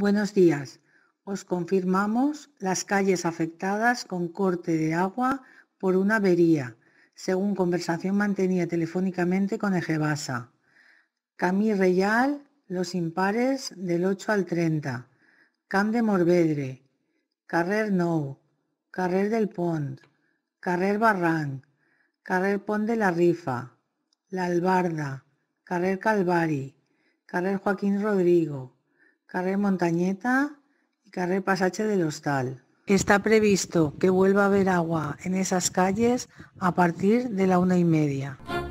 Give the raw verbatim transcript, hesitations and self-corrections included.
Buenos días. Os confirmamos las calles afectadas con corte de agua por una avería, según conversación mantenida telefónicamente con Egebasa. Camí Reial, Los Impares, del ocho al treinta. Camp de Morvedre, Carrer Nou, Carrer del Pont, Carrer Barranc, Carrer Pont de la Rifa, La Albarda, Carrer Calvari, Carrer Joaquín Rodrigo, Carrer Montañeta y Carrer Passatge del Hostal. Está previsto que vuelva a haber agua en esas calles a partir de la una y media.